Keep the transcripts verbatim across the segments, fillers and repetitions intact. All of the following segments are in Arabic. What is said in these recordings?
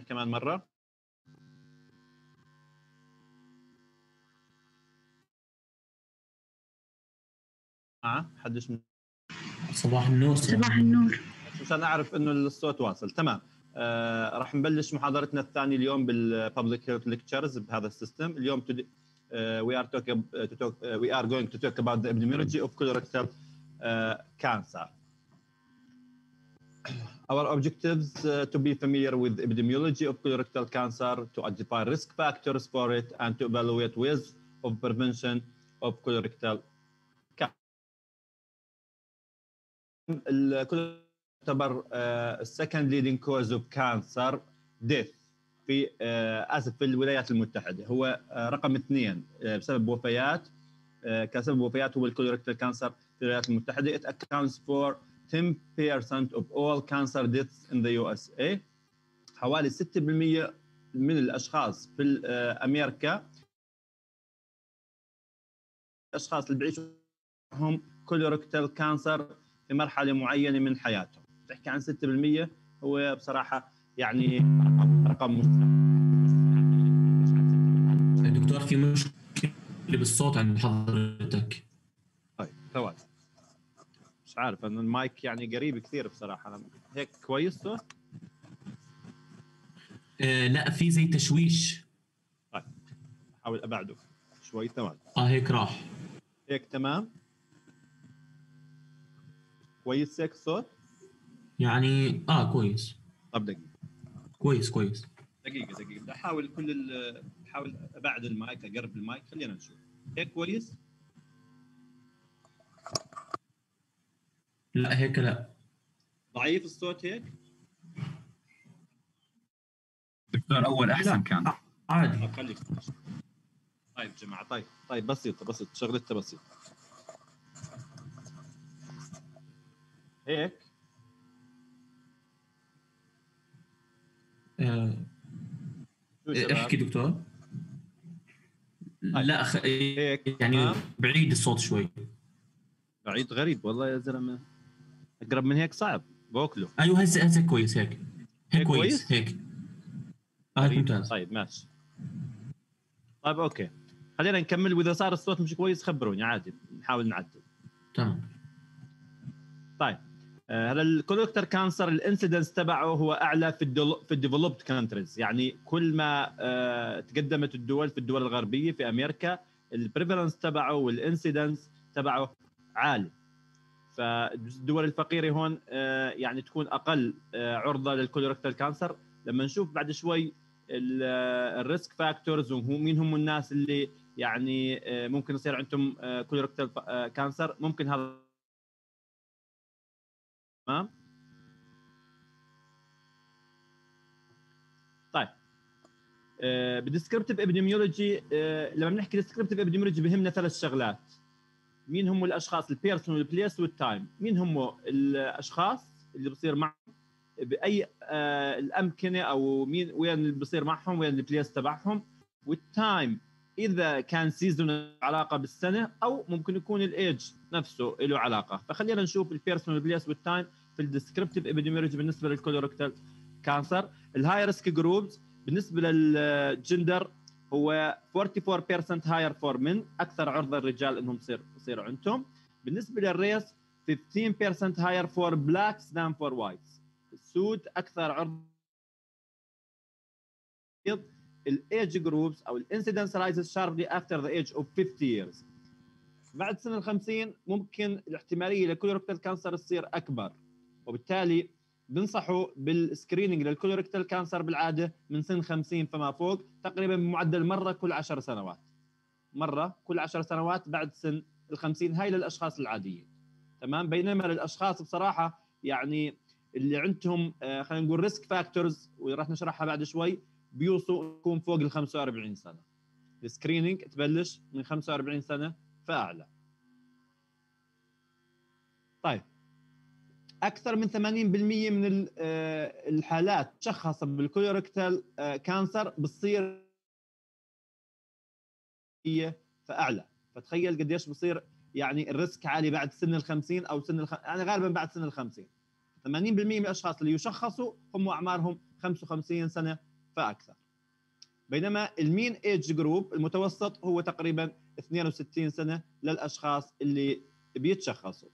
كمان مرة. اه حدش من... صباح النور. صباح النور. عشان أعرف إنه الصوت واصل. تمام. آه راح نبلش محاضرتنا الثانية اليوم بالببليك هيلث ليكتشرز بهذا السيستم. اليوم تدي... uh, we are talking uh, to talk uh, we are going to talk about the epidemiology of colorectal uh, cancer. Our objectives uh, to be familiar with the epidemiology of colorectal cancer, to identify risk factors for it, and to evaluate ways of prevention of colorectal cancer. تعتبر السكند ليدنج كوز اوف كانسر ديث في اسف في الولايات المتحده، هو رقم اثنين بسبب وفيات، كسبب وفيات هو الكولوريكتال كانسر في الولايات المتحده. It accounts for ten percent of all cancer deaths in the يو إس إيه. حوالي ستة بالمئة من الاشخاص في امريكا، الاشخاص اللي بيعيشوا هم كولوريكتال كانسر في مرحله معينه من حياتهم. تحكي عن ستة بالمئة، هو بصراحه يعني رقم مش دكتور في مشكله بالصوت عند حضرتك. طيب ثواني، مش عارف انه المايك يعني قريب كثير بصراحه. أنا هيك كويس صوت؟ آه لا في زي تشويش. طيب احاول ابعده شوي. ثواني. اه هيك راح. هيك تمام كويس هيك الصوت؟ يعني اه كويس. طب دقيقه. كويس كويس. دقيقه دقيقه بدي احاول كل ال... احاول ابعد المايك، اقرب المايك، خلينا نشوف. هيك كويس؟ لا هيك لا. ضعيف الصوت هيك؟ دكتور اول احسن كان عادي. طيب خليك. طيب جماعه، طيب طيب بسيطه بسيطه شغلتها بسيطه. هيك آه. احكي دكتور. طيب. لا خ... هيك يعني تمام. بعيد الصوت شوي. بعيد غريب والله يا زلمه، اقرب من هيك صعب باكله. ايوه هسه هسه كويس. هيك هيك, هيك كويس, كويس؟ هيك اه هيك ممتاز. طيب ماشي. طيب اوكي خلينا نكمل، واذا صار الصوت مش كويس خبروني عادي نحاول نعدل. تمام. طيب هلا الكولوكتر كانسر الانسيدنس تبعه هو اعلى في الدول في الديفلوبد كانتريز، يعني كل ما آه تقدمت الدول في الدول الغربيه في امريكا البريفالنس تبعه والانسيدنس تبعه عالي. فالدول الفقيره هون آه يعني تكون اقل آه عرضه للكولوكتر كانسر. لما نشوف بعد شوي الريسك فاكتورز ومين هم الناس اللي يعني آه ممكن يصير عندهم آه كولوكتر آه كانسر، ممكن هذا تمام. طيب آه بالديسكريبتيف ابيديميولوجي، آه لما بنحكي ديسكريبتيف ابيديميولوجي بهمنا ثلاث شغلات. مين هم الاشخاص، البيرسون والبليس والتايم. مين هم الاشخاص اللي بصير معهم باي آه الامكنه، او مين وين اللي بصير معهم، وين البليس تبعهم، والتايم اذا كان سيزون علاقه بالسنه او ممكن يكون الايدج نفسه له علاقه. فخلينا نشوف البيرسون والبليس والتايم في الديسكريبتيف ابيديميولوجي بالنسبه للكولوريكتال كانسر. الهاي ريسك جروبز بالنسبه للجندر هو أربعة وأربعين بالمئة هاير فور من، اكثر عرضه الرجال انهم يصير يصيروا عندهم. بالنسبه للريس خمسة عشر بالمئة هاير فور بلاكس ذان فور وايتس، السود اكثر عرضه. الايدج جروبز او الانسيدنس رايزز شاربلي افتر ذا ايج اوف خمسين years. بعد سن ال خمسين ممكن الاحتماليه للكولوريكتال كانسر تصير اكبر، وبالتالي بنصحوا بالسكريننج للكولوريكتال كانسر بالعاده من سن خمسين فما فوق، تقريبا بمعدل مره كل عشر سنوات، مره كل عشر سنوات بعد سن ال خمسين. هاي للاشخاص العاديين تمام. بينما للاشخاص بصراحه يعني اللي عندهم آه خلينا نقول ريسك فاكتورز وراح نشرحها بعد شوي، بيوصوا يكون فوق ال خمسة وأربعين سنه. السكريننج تبلش من خمسة وأربعين سنه فاعلى. طيب اكثر من ثمانين بالمئة من الحالات تشخص بالكولوريكتال كانسر بتصير هي فاعلى. فتخيل قديش بصير يعني الريسك عالي بعد سن ال خمسين او سن الخ... يعني غالبا بعد سن ال خمسين. ثمانين بالمئة من الاشخاص اللي يشخصوا هم اعمارهم خمسة وخمسين سنه فاكثر. بينما المين ايج جروب المتوسط هو تقريبا اثنين وستين سنه للاشخاص اللي بيتشخصوا.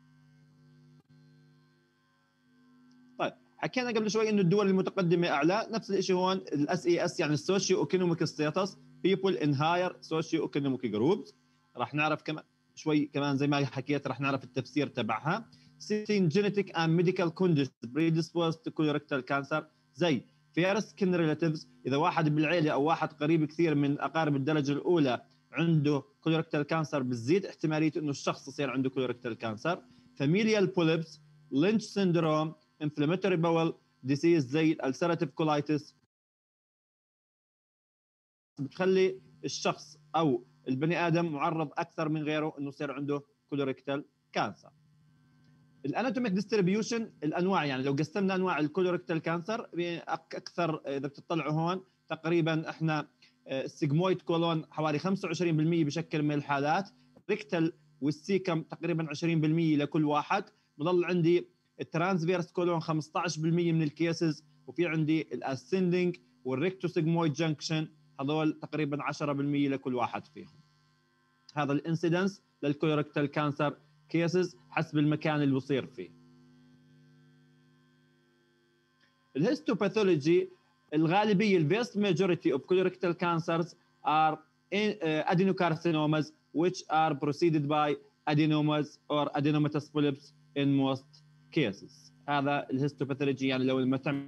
طيب حكينا قبل شوي انه الدول المتقدمه اعلى، نفس الشيء هون الاس اي اس يعني السوشيو ايكونوميك ستاتس people in higher socio economic groups. راح نعرف كمان شوي كمان زي ما حكيت راح نعرف التفسير تبعها. sixteen genetic and medical conditions predisposed to colorectal cancer زي first kin relatives، اذا واحد بالعيله او واحد قريب كثير من اقارب الدرجه الاولى عنده colorectal cancer بتزيد احتماليه انه الشخص يصير عنده colorectal cancer. familial polyps، Lynch syndrome، inflammatory bowel disease زي ulcerative colitis بتخلي الشخص او البني ادم معرض اكثر من غيره انه يصير عنده كولوريكتال كانسر. الاناتوميك ديستريبيوشن الانواع، يعني لو قسمنا انواع الكولوريكتال كانسر اكثر اذا بتطلعوا هون تقريبا احنا السيجمويد كولون حوالي خمسة وعشرين بالمئة بشكل من الحالات، ريكتال والسيكم تقريبا عشرين بالمئة لكل واحد، بضل عندي الترانسفيرس كولون خمسة عشر بالمئة من الكيسز، وفي عندي الاسندنج والريكتوسيجمويد جنكشن هذول تقريبا عشرة بالمئة لكل واحد فيهم. هذا الانسيدنس للكولوريكتال كانسر كيسز حسب المكان اللي بصير فيه. الهيستوباثولوجي الغالبيه الفيست ماجوريتي اوف colorectal cancers are adenocarcinomas which are preceded by adenomas or adenomatous polyps in most cases. هذا الهيستوباثولوجي يعني لو المتم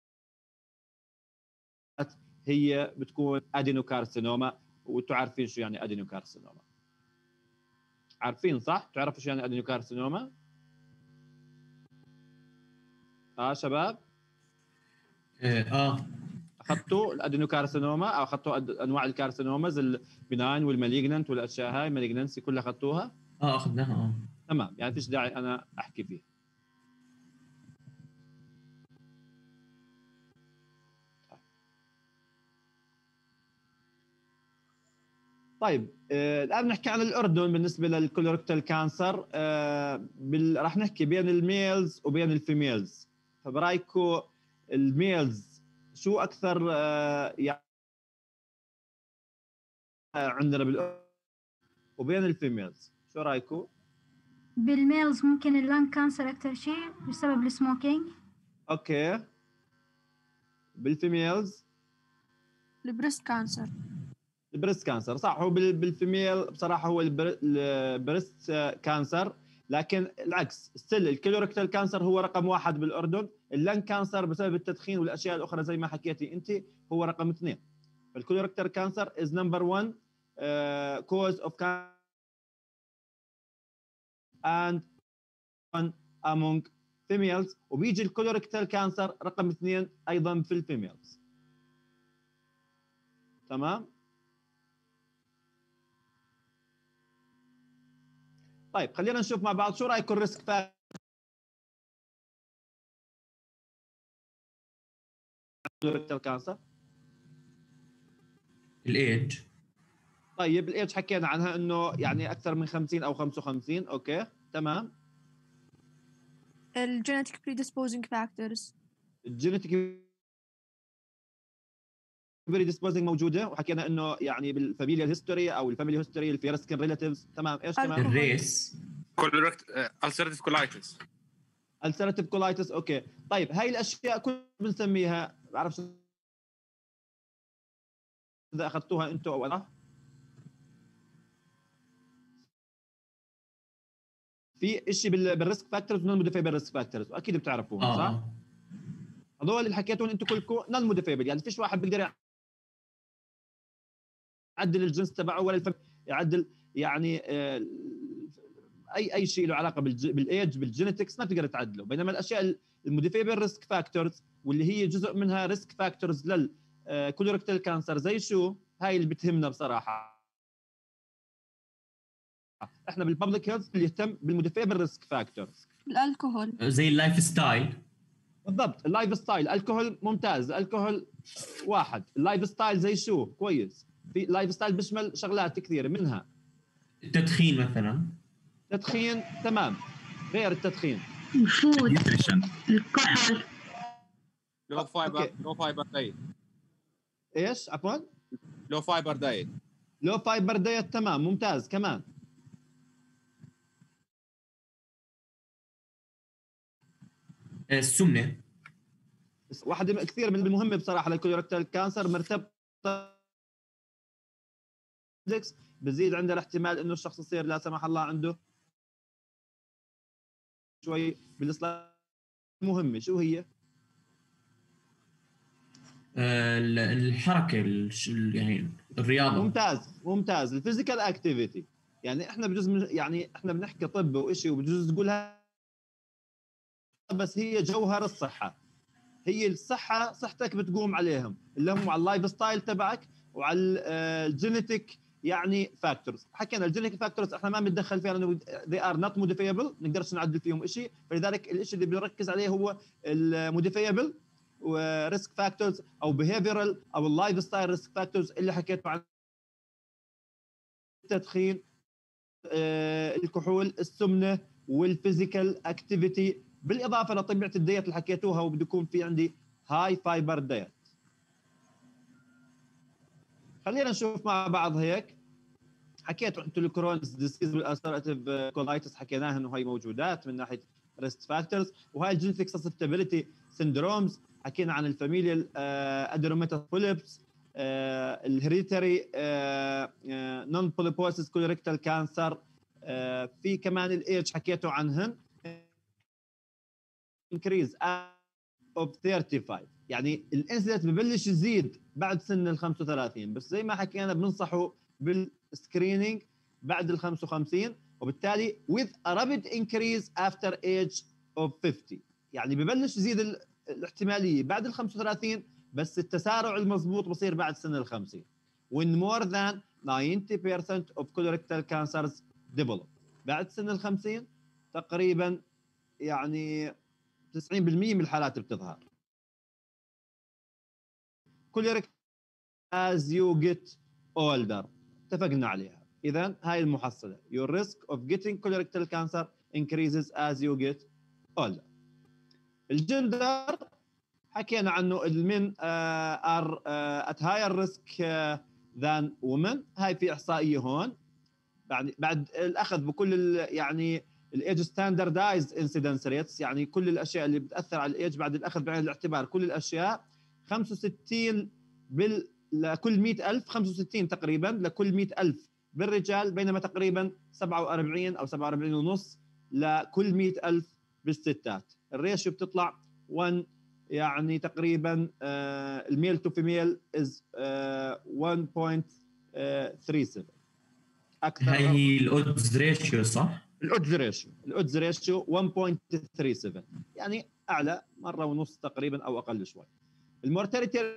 هي بتكون ادينوكارسينوما، وانتم عارفين شو يعني ادينوكارسينوما. عارفين صح؟ تعرفوا شو يعني ادينوكارسينوما؟ اه شباب؟ اه اخذتوا الادينوكارسينوما او اخذتوا انواع الكارسينوماز البناين والمالجننت والاشياء هاي المالجننسي كلها اخذتوها؟ اه اخذناها اه تمام، يعني فيش داعي انا احكي فيها. طيب آه الان نحكي عن الاردن بالنسبه للكولوريكتال كانسر. آه بال... راح نحكي بين الميلز وبين الفيميلز، فبرايكم الميلز شو اكثر آه يعني عندنا بالاردن وبين الفيميلز شو رايكم؟ بالميلز ممكن اللان كانسر اكثر شيء بسبب السموكينج. اوكي. بالفيميلز البريست كانسر. البريست كانسر صح، هو بالفيميل بصراحه هو البريست كانسر، لكن العكس ستيل الكولوريكتال كانسر هو رقم واحد بالاردن، اللان كانسر بسبب التدخين والاشياء الاخرى زي ما حكيتي انت هو رقم اثنين. فالكولوريكتال كانسر از نمبر واحد كوز اوف كانسر and one among females، وبيجي الكولوريكتال كانسر رقم اثنين ايضا في الفيميلز. تمام؟ طيب خلينا نشوف مع بعض شو رايكم الريسك فاكتور كولوريكتال كانسر؟ الايدج. طيب الايدج حكينا عنها انه يعني اكثر من خمسين او خمسة وخمسين. اوكي تمام. الجينيتيك بريديسبوزنج فاكتورز. الجينيتيك بريديسبوزنج موجوده، وحكينا انه يعني بالفاميليال هيستوري او الفاميلي هيستوري الفيرسكن ريلاتيفز. تمام. ايش كمان؟ الريس. كولوريكت ألسرتيف كولايتس. ألسرتيف كولايتس. اوكي طيب هاي الاشياء كلها بنسميها، بعرف اذا اخذتوها انتم او انا، في شيء بالريسك فاكتورز ونون موديفايبل ريسك فاكتورز، واكيد بتعرفوهم صح؟ آه. هذول اللي حكيتهم انتم كلكم نون موديفايبل، يعني فيش واحد بيقدر يعدل الجنس تبعه ولا الفم... يعدل يعني آه اي اي شيء له علاقه بالايدج بالجينيتكس ما تقدر تعدله. بينما الاشياء الموديفايبل ريسك فاكتورز واللي هي جزء منها ريسك فاكتورز للكولوريكتال كانسر زي شو؟ هاي اللي بتهمنا بصراحه. احنا بالببليك هيلث اللي يهتم بالموديفايبل ريسك فاكتورز. الالكوهول زي اللايف ستايل. بالضبط اللايف ستايل. الكحول ممتاز، الكحول واحد. اللايف ستايل زي شو؟ كويس. في لايف ستايل بيشمل شغلات كثيره منها التدخين مثلا. تدخين تمام. غير التدخين الفود، نيوتريشن، الكحل، لو فايبر لو فايبر دايت. ايش عفوا؟ لو فايبر دايت. لو فايبر دايت تمام ممتاز. كمان السمنه. واحدة من كثير من المهمة بصراحة للكولوريكتال كانسر مرتبطة بزيد عندها الاحتمال انه الشخص يصير لا سمح الله عنده شوي بالإصلاح مهمة. شو هي؟ آه، الحركه الش- يعني الرياضه. ممتاز ممتاز. الفيزيكال اكتيفيتي. يعني احنا بجوز من يعني احنا بنحكي طب وإشي وبجوز تقولها بس هي جوهر الصحة. هي الصحة صحتك بتقوم عليهم اللي هم على اللايف ستايل تبعك وعلى الجينيتيك يعني فاكتورز. حكينا الجينيتيك فاكتورز احنا ما بنتدخل فيها لانه they are not modifiable نقدرش نعدل فيهم شيء. فلذلك الشيء اللي بنركز عليه هو الموديفيبل وريسك فاكتورز او بيهيفيرال او اللايف ستايل ريسك فاكتورز اللي حكيت عن التدخين آه، الكحول السمنه والفيزيكال اكتيفيتي بالاضافه لطبيعه الديت اللي حكيتوها وبده يكون في عندي هاي فايبر ديت. خلينا نشوف مع بعض هيك. حكيتوا انتم الكرونز ديزيز والالسراتيف كولايتس حكيناها انه هي موجودات من ناحيه ريسك فاكتورز. وهاي الجينيتيك سسبتابيلتي سندرومز حكينا عن الفاميليال ادينوميتال بوليبس الهيريتري نون بوليبوسيس كولوريكتال كانسر. في كمان الايدج حكيتوا عنهن increase of ثلاثة وثلاثين يعني الانسيدنت ببلش يزيد بعد سن ال خمسة وثلاثين بس زي ما حكينا بننصحوا بالسكرينينج بعد ال خمسة وخمسين وبالتالي with a rapid increase after age of fifty يعني ببلش يزيد الاحتماليه بعد ال خمسة وثلاثين بس التسارع المضبوط بصير بعد سن ال خمسين when more than ninety percent of colorectal cancers develop بعد سن ال خمسين تقريبا يعني تسعين بالمئة من الحالات بتظهر. colorectal as you get older اتفقنا عليها. إذن هاي المحصلة your risk of getting colorectal cancer increases as you get older. الجندر حكينا عنه المن are at higher risk than women. هاي في إحصائية هون بعد بعد الأخذ بكل يعني الايج ستاندردايزد انسيدنس ريتس يعني كل الاشياء اللي بتاثر على الايج بعد الاخذ بعين الاعتبار كل الاشياء خمسة وستين بال لكل مئة ألف خمسة وستين تقريبا لكل مئة ألف بالرجال بينما تقريبا سبعة وأربعين او سبعة وأربعين ونص لكل مئة ألف بالستات. الريشيو بتطلع واحد يعني تقريبا الميل تو فيميل از واحد فاصلة ثلاثة سبعة اكثر. هاي هي الاودز ريشيو صح؟ الاودز ريشيو الاودز ريشيو واحد فاصلة ثلاثة سبعة يعني اعلى مره ونص تقريبا او اقل شوي. المورتاليتي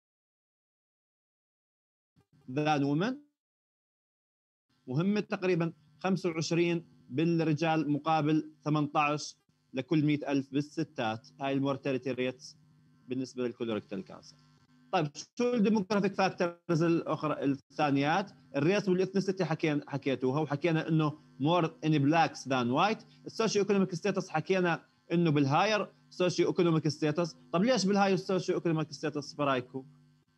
ذان وومن مهمه تقريبا خمسة وعشرين بالرجال مقابل ثمانية عشر لكل مئة ألف بالستات. هاي المورتاليتي ريتس بالنسبه للكولوريكتال كانسر. طيب شو الديموغرافيك فاكتورز الاخرى الثانيات؟ الريس والاثنيسيتي حكينا حكيتوها وحكينا انه مور ان بلاكس ذان وايت. السوشيو ايكونوميك ستاتس حكينا انه بالهاير سوشيو ايكونوميك ستاتس. طب ليش بالهاير سوشيو ايكونوميك ستاتس برايكم؟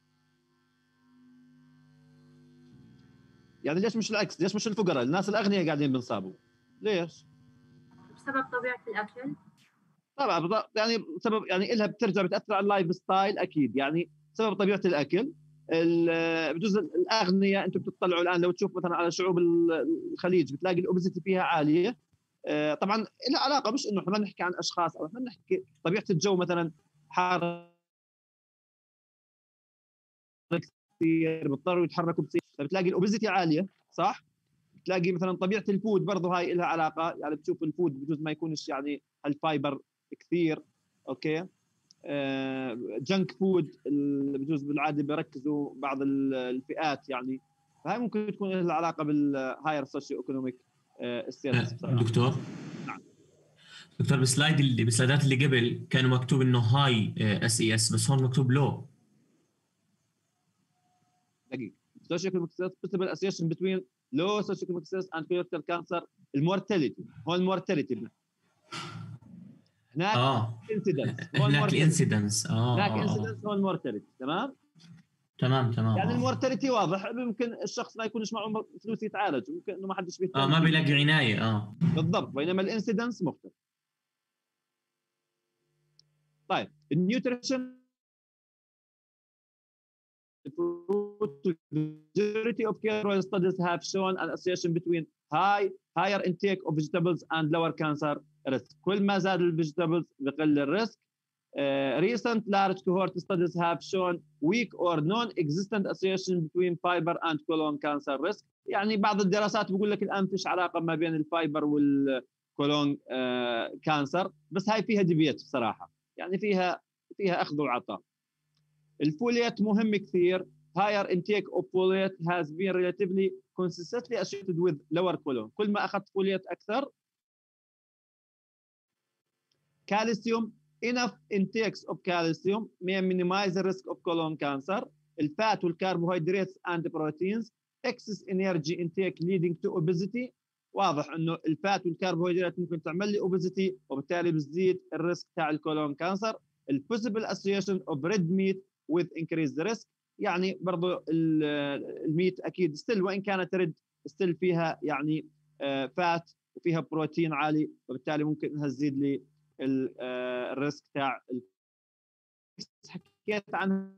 يعني ليش مش العكس؟ ليش مش الفقراء الناس الاغنياء قاعدين بنصابوا؟ ليش؟ بسبب طبيعة الأكل. طبعا يعني سبب يعني إلها بترجع بتاثر على اللايف ستايل اكيد يعني سبب طبيعه الاكل. بجوز الاغنياء انتم بتطلعوا الان لو تشوف مثلا على شعوب الخليج بتلاقي الاوبيزيتي فيها عاليه. طبعا لها علاقه مش انه احنا ما نحكي عن اشخاص او احنا نحكي طبيعه الجو مثلا حار كثير بيضطروا يتحركوا كثير فبتلاقي الاوبيزيتي عاليه صح. بتلاقي مثلا طبيعه الفود برضه هاي لها علاقه يعني بتشوف الفود بجوز ما يكونش يعني الفايبر كثير اوكي. جنك فود بجوز بالعاده بيركزوا بعض الفئات يعني فهي ممكن تكون لها علاقه بالهاير سوشيو ايكونوميك ستاتس. دكتور نعم دكتور بالسلايد اللي بالسلايدات اللي قبل كانوا مكتوب انه هاي اس اي اس بس هون مكتوب لو. دقيقه سوشيو ايكونوميك ستاتس possible association between low socio-economic status and colorectal cancer. المورتاليتي هون المورتاليتي هناك اه انسيدنس هناك الانسيدنس اه هناك اه انسيدنس هون المورتاليتي تمام. تمام تمام يعني آه. المورتاليتي واضح، ممكن الشخص ما يكونش معه فلوس يتعالج، ممكن انه ما حدش بيهتم اه ما فيه. بيلاقي عنايه اه بالضبط، بينما الانسيدنس مختلف. طيب النيوتريشن majority of care studies have shown an association between high higher intake of vegetables and lower cancer risk. كل ما زاد الفيجيتابلز بقل الريسك. Uh, recent large cohort studies have shown weak or non-existent association between fiber and colon cancer risk. يعني بعض الدراسات بيقول لك الآن فيش علاقة ما بين الفايبر والكولون uh, كانسر، بس هاي فيها ديبيت بصراحة، يعني فيها فيها أخذ وعطاء. الفوليات مهم كثير. higher intake of folate has been relatively consistently associated with lower colon. كل ما أخذت فوليات أكثر. calcium enough intakes of calcium may minimize the risk of colon cancer. الفات والكربوهيدرات and proteins excess energy intake leading to obesity. واضح انه الفات والكربوهيدرات ممكن تعمل لي obesity وبالتالي بتزيد الريسك تاع الكولون كانسر. البوسيبل association of red meat with increased risk. يعني برضو الميت اكيد ستيل وان كانت ريد ستيل فيها يعني فات وفيها بروتين عالي، وبالتالي ممكن انها تزيد لي الريسك تاع. حكيت عن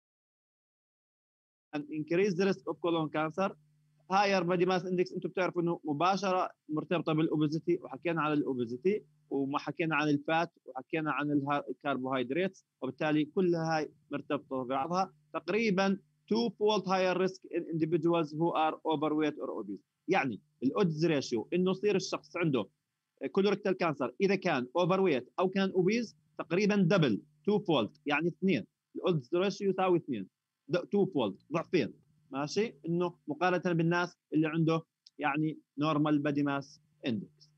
increase the risk of colon cancer. higher body mass index انتم بتعرفوا انه مباشره مرتبطه بالاوبيزيتي، وحكينا عن الاوبيزيتي وما حكينا عن الفات وحكينا عن الكربوهيدرات، وبالتالي كلها هاي مرتبطه ببعضها. تقريبا two fold higher risk in individuals who are overweight or obese. يعني الاودز ريشيو انه يصير الشخص عنده كولوريكتال كانسر اذا كان اوفرويت او كان اوبيز تقريبا دبل تو فولد، يعني اثنين. الاودز ريشيو يساوي اثنين، تو فولد، ضعفين، ماشي، انه مقارنه بالناس اللي عنده يعني نورمال بادي ماس اندكس.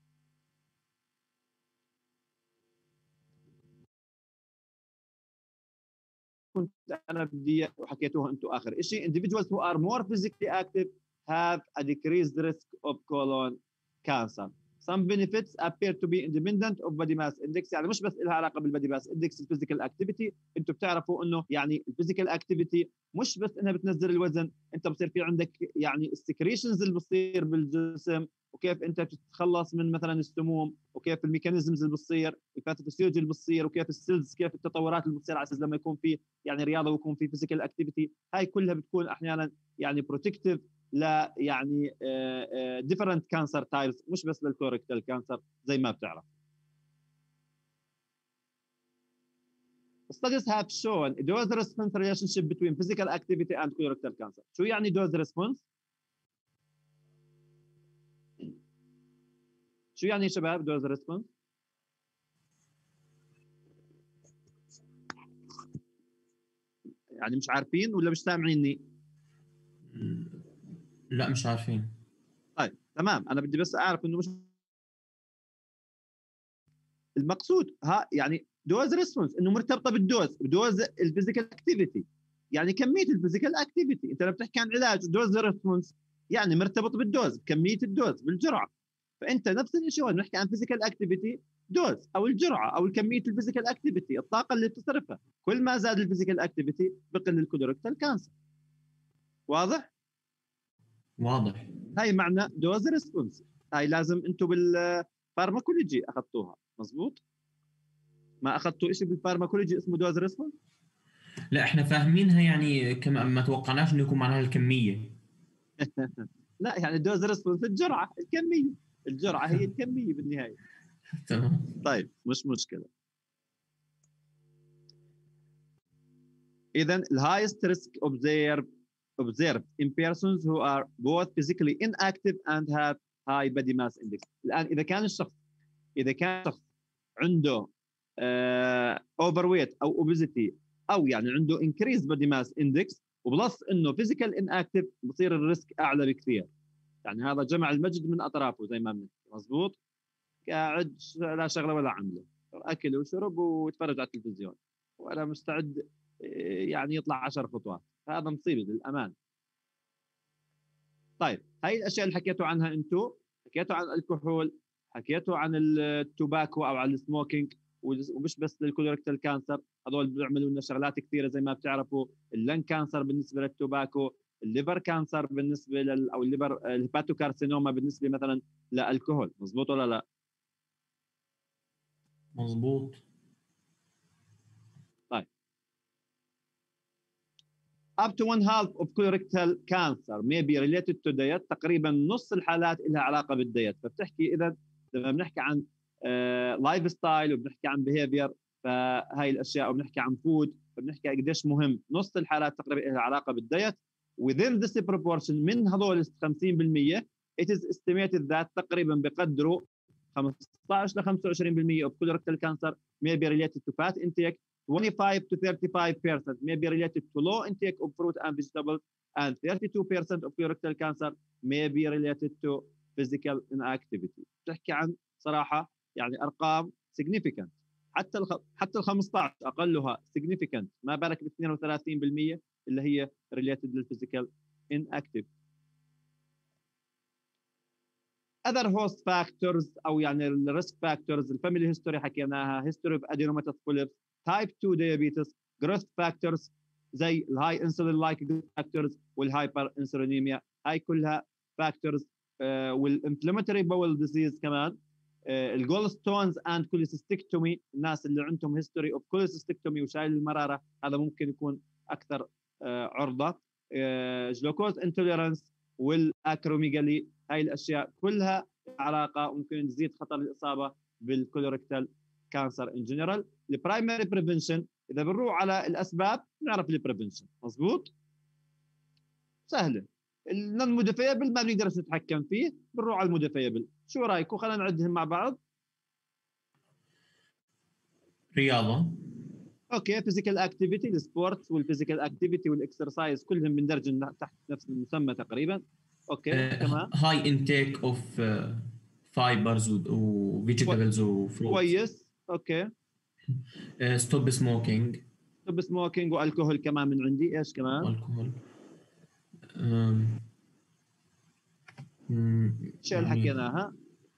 كنت انا بدي وحكيتوها انتم اخر شيء. individuals who are more physically active have a decreased risk of colon cancer. Some benefits appear to be independent of body mass index. يعني مش بس لها علاقه بالبادي ماس اندكس. الفيزيكال اكتيفيتي انتم بتعرفوا انه يعني الفيزيكال اكتيفيتي مش بس انها بتنزل الوزن، انت بصير في عندك يعني السكريشنز اللي بتصير بالجسم، وكيف انت بتتخلص من مثلا السموم، وكيف الميكانيزمز اللي بتصير، الباثوفيسيولوجي اللي بتصير، وكيف السيلز، كيف التطورات اللي بتصير على اساس لما يكون في يعني رياضه ويكون في فيزيكال اكتيفيتي. هاي كلها بتكون احيانا يعني بروتكتيف لا يعني different cancer types، مش بس للكولوريكتال كانسر زي ما بتعرف. Studies have shown a dose response relationship between physical activity and colorectal cancer. شو يعني dose response؟ شو يعني يا شباب dose response؟ يعني مش عارفين ولا مش سامعيني؟ لا مش عارفين. طيب تمام، انا بدي بس اعرف انه مش المقصود ها يعني دوز ريسبونس انه مرتبطه بالدوز، بدوز الفيزيكال اكتيفيتي، يعني كميه الفيزيكال اكتيفيتي. انت لما بتحكي عن علاج دوز ريسبونس يعني مرتبط بالدوز، بكميه الدوز، بالجرعه. فانت نفس الشيء وين بنحكي عن فيزيكال اكتيفيتي دوز او الجرعه او كميه الفيزيكال اكتيفيتي، الطاقه اللي بتصرفها. كل ما زاد الفيزيكال اكتيفيتي بقل الكولوريكتال كانسر. واضح؟ واضح. هاي معنى دوز ريسبونس. هاي لازم انتم بالفارماكولوجي اخذتوها، مزبوط؟ ما اخذتوا شيء بالفارماكولوجي اسمه دوز ريسبونس؟ لا احنا فاهمينها، يعني كما ما توقعناش انه يكون معناها الكميه. لا يعني دوز ريسبونس الجرعه، الكميه، الجرعه هي الكميه بالنهايه. تمام. طيب مش مشكله. اذا الهايست ريسك observed observed in persons who are both physically inactive and have high body mass index. الان اذا كان الشخص اذا كان الشخص عنده اوفر uh, ويت او اوبيزيتي او يعني عنده increased body mass index وبلس انه physical inactive، بصير الريسك اعلى بكثير. يعني هذا جمع المجد من اطرافه زي ما بنحكي، مزبوط؟ قاعد لا شغله ولا عمله، اكل وشرب ويتفرج على التلفزيون ولا مستعد يعني يطلع عشر خطوات. هذا مصيبه للامان. طيب هاي الاشياء اللي حكيتوا عنها انتم، حكيتوا عن الكحول، حكيتوا عن التوباكو او عن السموكينج، ومش بس للكولوريكتال كانسر. هذول بيعملوا لنا شغلات كثيره زي ما بتعرفوا، اللن كانسر بالنسبه للتوباكو، الليفر كانسر بالنسبه لل او الليفر الهيباتوكارسينوما بالنسبه مثلا للكحول. مزبوط ولا لا؟ مظبوط. طيب up to one half of colorectal cancer may be related to diet. تقريبا نص الحالات لها علاقه بالديت. فبتحكي اذا لما بنحكي عن لايف uh, ستايل وبنحكي عن بيهيفير، فهاي الاشياء، وبنحكي عن فود، فبنحكي قديش مهم. نص الحالات تقريبا لها علاقه بالديت. within this proportion من هذول خمسين بالمية it is estimated that تقريبا بقدروا خمسة عشر ل خمسة وعشرين بالمية of colorectal cancer may be related to fat intake, twenty-five to thirty-five percent may be related to low intake of fruit and vegetables, and thirty-two percent of colorectal cancer may be related to physical inactivity. تحكي عن صراحة يعني أرقام significant. حتى الخ... حتى ال خمسة عشر أقلها significant، ما بالك ب اثنين وثلاثين بالمية اللي هي related للphysical inactive. other host factors أو يعني الريسك فاكتورز، الفاميلي هيستوري حكيناها، history of adenomatous polyps، type two diabetes، growth factors زي الهاي انسولين لايك فاكتورز والهايبر انسولينيميا، هاي كلها فاكتورز. والانفلاماتوري باول ديزيز كمان، الجول ستونز اند كوليسيستكتومي، الناس اللي عندهم هيستوري اوف كوليسيستكتومي وشايل المراره هذا ممكن يكون اكثر عرضه. جلوكوز انتوليرانس والاكروميجالي، هاي الاشياء كلها علاقه ممكن تزيد خطر الاصابه بالكولوريكتال كانسر ان جنرال. البرايمري بريفنشن، اذا بنروح على الاسباب نعرف البريفنشن. مزبوط، سهله. النون موديفيبل ما بنقدر نتحكم فيه، بنروح على الموديفيبل. شو رايكم؟ خلينا نعدهم مع بعض. رياضه، اوكي، فيزيكال اكتيفيتي، السبورت والفيزيكال اكتيفيتي والاكسرسايز كلهم بندرج تحت نفس المسمى تقريبا. اوكي uh, كمان هاي انتيك اوف فايبرز وفيجيتابلز وفروت. كويس. اوكي، ستوب سموكينج، ستوب سموكينج والكحول كمان من عندي. ايش كمان؟ الكحول. شو اللي حكيناها؟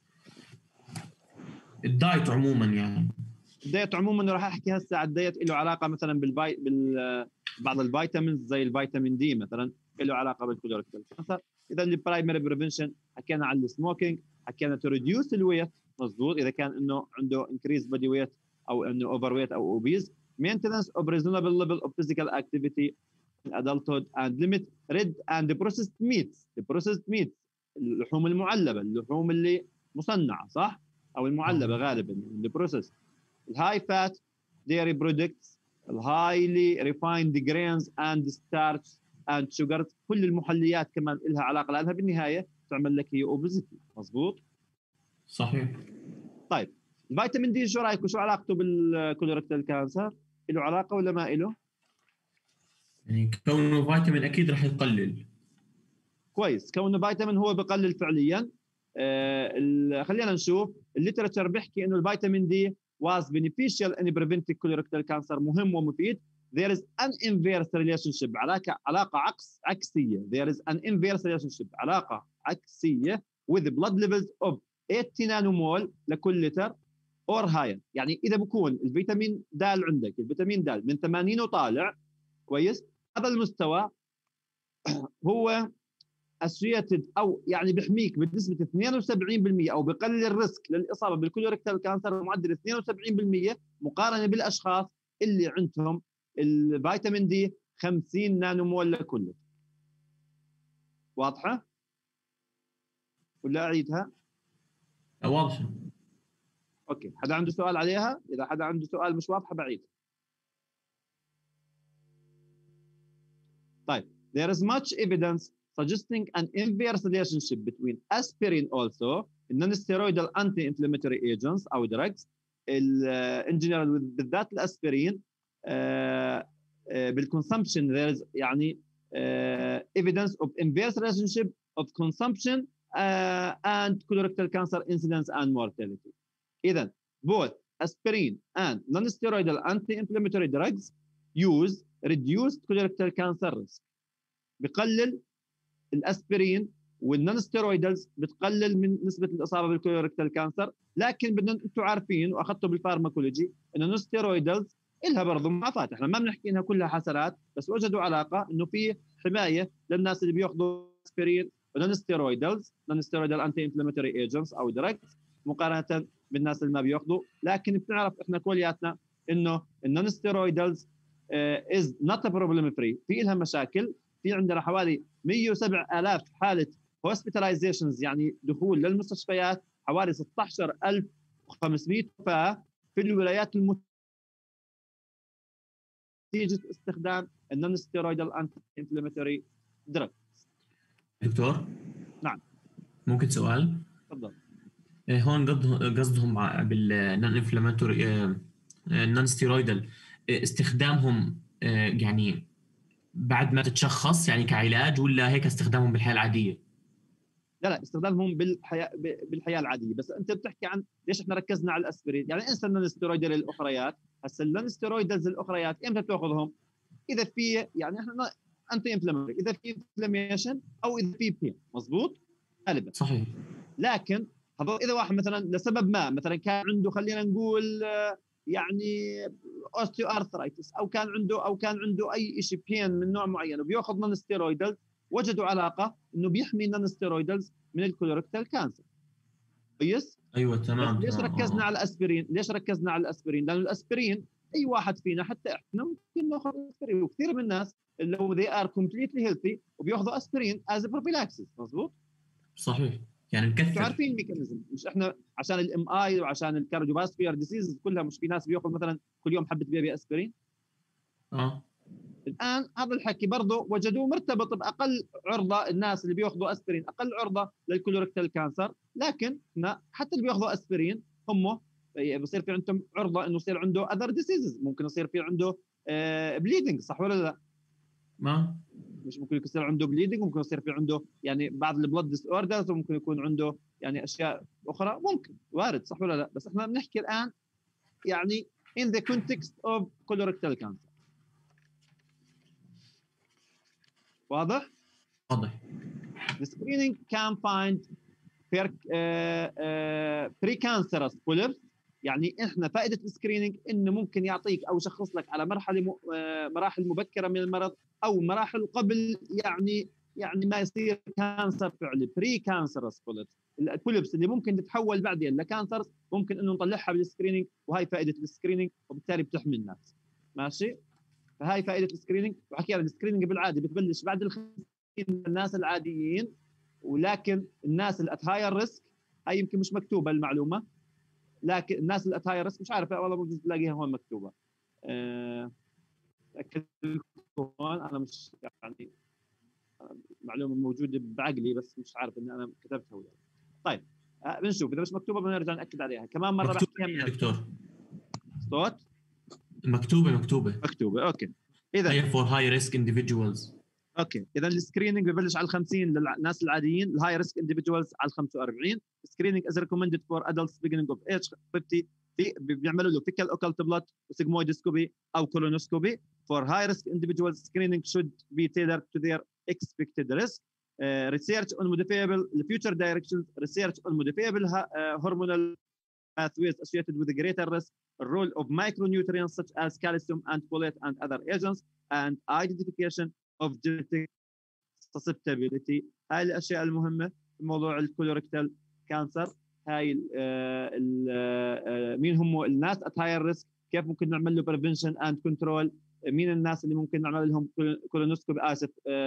الدايت عموما. يعني الدايت عموما راح احكي هسه على الدايت له علاقه مثلا بالباي بال بعض الفيتامينز زي الفيتامين دي مثلا له علاقه بالكولوريكتال كانسر. اذا البرايمري بريفنشن حكينا عن السموكينج، حكينا تو ريديوس الويت. مضبوط، اذا كان انه عنده انكريز بودي ويت او انه اوفر ويت او اوبيز. مينتنس اوف ريزونبل ليفل اوف فيزيكال اكتيفيتي in adulthood and limit red and processed meats. the processed meats اللحوم المعلبه، اللحوم اللي مصنعه صح او المعلبه غالبا اللي بروسيس. الهاي فات dairy products، الهايلي refined grains and starch and sugars، كل المحليات كمان لها علاقه، لانها بالنهايه تعمل لك هي اوبيزيتي. مظبوط، صحيح. طيب الفيتامين دي شو رايكم؟ شو علاقته بالكولوريكتال كانسر؟ له علاقه ولا ما له؟ يعني كونه فيتامين اكيد راح يقلل. كويس، كونه فيتامين هو بقلل فعليا. آه خلينا نشوف الليتراتشر بيحكي انه الفيتامين دي was beneficial in preventing colorectal cancer، مهم ومفيد. there is an inverse relationship، علاقه علاقه عكس عكسيه. there is an inverse relationship، علاقه عكسيه with blood levels of eighty nanomole لكل لتر or higher. يعني اذا بكون الفيتامين د عندك، الفيتامين د من ثمانين وطالع، كويس، هذا المستوى هو associated او يعني بيحميك بنسبه اثنين وسبعين بالمية او بقلل الريسك للاصابه بالكولوريكتال كانسر بمعدل اثنين وسبعين بالمية مقارنه بالاشخاص اللي عندهم الفيتامين دي خمسين نانومول لكل. واضحه ولا اعيدها؟ واضحه. اوكي، حدا عنده سؤال عليها؟ اذا حدا عنده سؤال مش واضحه بعيد. طيب there is much evidence suggesting an inverse relationship between aspirin also, non-steroidal anti-inflammatory agents أو drugs in general بالذات الأسبرين بالconsumption there is يعني evidence of inverse relationship of consumption and colorectal cancer incidence and mortality. إذن both aspirin and non-steroidal anti-inflammatory drugs use reduced colorectal cancer risk. بقلل الاسبرين والنون ستيرويدز بتقلل من نسبه الاصابه بالكولوريكتال كانسر، لكن بدنا انتم عارفين واخذتوا بالفارماكولوجي انه النون ستيرويدز إلها برضه مضاعفات، احنا ما بنحكي انها كلها حسنات، بس وجدوا علاقه انه في حمايه للناس اللي بياخذوا اسبرين ونون ستيرويدالز نون ستيرويدال انتي انفلاماتوري ايجنتس او دراجز مقارنه بالناس اللي ما بياخذوا. لكن بنعرف احنا كلياتنا انه النون ستيرويدالز از نوت بروبلم فري، في لها مشاكل. في عندنا حوالي مئة وسبعة آلاف حاله هوسبيتاليزيشنز يعني دخول للمستشفيات، حوالي ستة عشر ألف وخمسمئة وفاة في الولايات المتحده نتيجه استخدام النون ستيرويدال انتي انفلاماتوري دراج. دكتور نعم ممكن سؤال؟ تفضل. آه، هون قصدهم قصدهم بالنون انفلاماتوري النون ستيرويدال استخدامهم آه، يعني بعد ما تتشخص يعني كعلاج، ولا هيك استخدامهم بالحياه العاديه؟ لا لا استخدامهم بالحياه بالحياه العاديه، بس انت بتحكي عن ليش احنا ركزنا على الاسبرين؟ يعني انسى النون ستيرويدال الاخريات. هسه النون ستيرويدالز الاخريات امتى تاخذهم؟ اذا في يعني احنا انتي انفلاماتوري، اذا في انفلاميشن او اذا في بين، مضبوط غالبا. صحيح. لكن هذول اذا واحد مثلا لسبب ما مثلا كان عنده خلينا نقول يعني اوستيو ارثرايتس او كان عنده او كان عنده اي شيء بين من نوع معين وبياخذ نون ستيرويدال، وجدوا علاقه انه بيحمي نون ستيرويدالز من الكولوريكتال كانسر. كويس؟ ايوه تمام. بس ليش تمام. ركزنا آه. على الاسبرين؟ ليش ركزنا على الاسبرين؟ لانه الاسبرين اي واحد فينا حتى احنا ممكن ناخذ اسبرين، وكثير من الناس اللي هو they are completely healthy وبياخذوا اسبرين as a prophylaxis. مضبوط؟ صحيح، يعني انتوا نكثر. عارفين الميكانيزم، مش احنا عشان الام اي وعشان الكارديوفاسكولار ديزيز كلها، مش في ناس بياخذ مثلا كل يوم حبه بيبي اسبرين؟ اه الان هذا الحكي برضه وجدوه مرتبط باقل عرضه، الناس اللي بياخذوا اسبرين اقل عرضه للكولوريكتال كانسر، لكن احنا حتى اللي بياخذوا اسبرين هم بصير في عندهم عرضه انه يصير عنده اذر ديزيزز، ممكن يصير في عنده بليدنج، صح ولا لا؟ ما مش ممكن يصير عنده بليدنج، ممكن يصير في عنده يعني بعض البلد ديس اوردرز، وممكن يكون عنده يعني اشياء اخرى، ممكن وارد، صح ولا لا؟ بس احنا بنحكي الان يعني in the context of colorectal cancer. واضح؟ واضح. The screening can find per, uh, uh, precancerous polyps. يعني احنا فائده السكرينينج انه ممكن يعطيك او يشخص لك على مرحله م... uh, مراحل مبكره من المرض او مراحل قبل يعني يعني ما يصير كانسر فعلي. بري كانسرس بوليبس، البوليبس اللي ممكن تتحول بعدين لكانسر ممكن انه نطلعها بالسكرينينج، وهي فائده السكرينينج، وبالتالي بتحمي الناس. ماشي؟ فهاي فائده السكرينينج. وحكينا السكرينينج بالعاده بتبلش بعد الخمسين الناس العاديين، ولكن الناس اللي ات هاير ريسك هاي يمكن مش مكتوبه المعلومه، لكن الناس اللي ات هاير ريسك مش عارف والله بجوز تلاقيها هون مكتوبه. أه... هون انا مش يعني معلومه موجوده بعقلي بس مش عارف اني انا كتبتها ولا. طيب أه بنشوف اذا مش مكتوبه بنرجع ناكد عليها كمان مره. مكتوبة بحكيها يا دكتور. صوت مكتوبة مكتوبة مكتوبه. اوكي اذا هي for high risk individuals. اوكي اذا السكريننج ببلش على الخمسين للناس العاديين، الهاي ريسك اندفيدوالز على الخمسة وأربعين. سكريننج از ريكومندد فور ادلتس beginning اوف ايج خمسين. في بيعملوا له فيكال اوكالت بلاد وسيجمويدسكوبي او كولونوسكوبي. فور هاي ريسك individuals screening should be tailored to their expected risk. Uh, research on modifiable the future directions, research on modifiable uh, hormonal pathways associated with a greater risk, the role of micronutrients such as calcium and folate and other agents, and identification of genetic susceptibility. هاي الاشياء المهمه في موضوع الكولوريكتال كانسر. هاي ال ال ال مين هم الناس at higher risk، كيف ممكن نعمل له prevention and control، مين الناس اللي ممكن نعمل لهم كولونوسكوبي اسف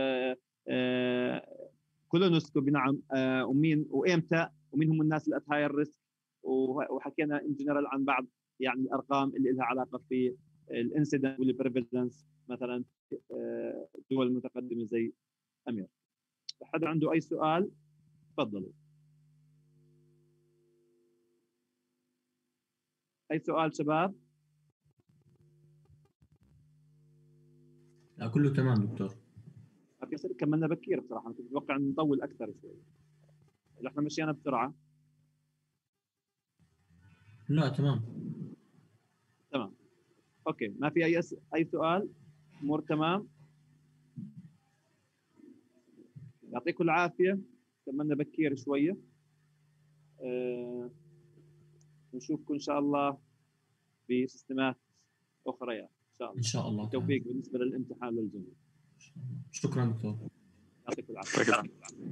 كولونوسكوبي نعم، ومين وامتى، ومين هم الناس اللي at higher risk. وحكينا ان جنرال عن بعض يعني الارقام اللي لها علاقه في الانسيدنت والبريفالنس مثلا في الدول المتقدمه زي امير. حدا عنده اي سؤال تفضلوا. اي سؤال شباب؟ لا كله تمام دكتور. في صار كملنا بكير بصراحه، كنت متوقع ان نطول اكثر شوي. احنا مشينا بسرعه. لا تمام تمام اوكي، ما في اي أس... اي سؤال؟ امور تمام. يعطيكم العافيه، كملنا بكير شويه. أه... نشوفكم ان شاء الله بسيستمات اخريات ان شاء الله. ان شاء الله. التوفيق بالنسبه للامتحان للجميع. شكرا دكتور. يعطيك العافيه.